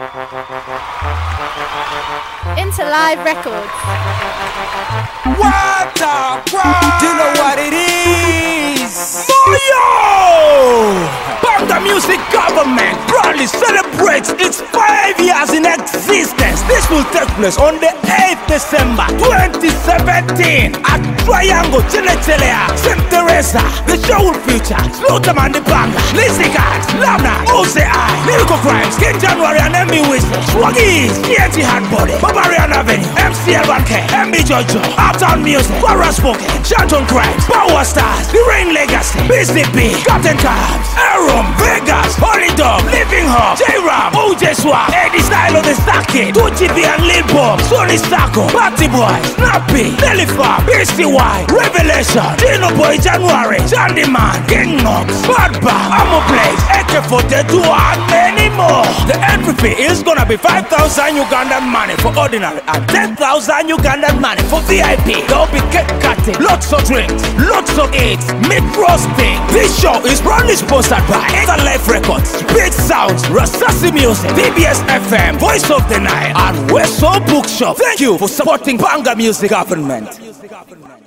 Into live records. What the fuck? Do you know what it is? Yo! Panga Music Government proudly celebrates its 5 years in existence. This will take place on the 8th December 2017 at Triangle Chinechelea, St. Teresa. The show will feature Slaughterman the Panga, Lizzy Cat, Lamna, OCI, Lyrical Crimes, King January and MB Whistle, Swaggies, TNT Hardbody, Barbarian Avenue, MCL1K, MB Jojo, Uptown Music, Barra Spoken, Shanton Crimes, Power Stars, The Rain Legacy, BCP, Captain Cabs, Arum, Vegas, Holy Dog, Living Hub, J-Ram, OJ Swag, Eddie Style of the Stackit, 2GB and Lil Bomb, Sony Sacco, Party Boy, Snappy, Nelly Farm, BCY, Revelation, Dino Boy January, Chandy Man, King Knox, Bad Bang, Ammo Blaze, AK-42 and many more. The entry fee is gonna be 5,000 Ugandan money for ordinary and 10,000 Ugandan money for VIP. There'll be cake cutting, lots of drinks, lots of eats, meat roasting. This show is proudly sponsored by Ega Life Records, Beat Sounds, Rasasi Music, PBS FM, Voice of the Night, and Weso Bookshop. Thank you for supporting Panga Music Government.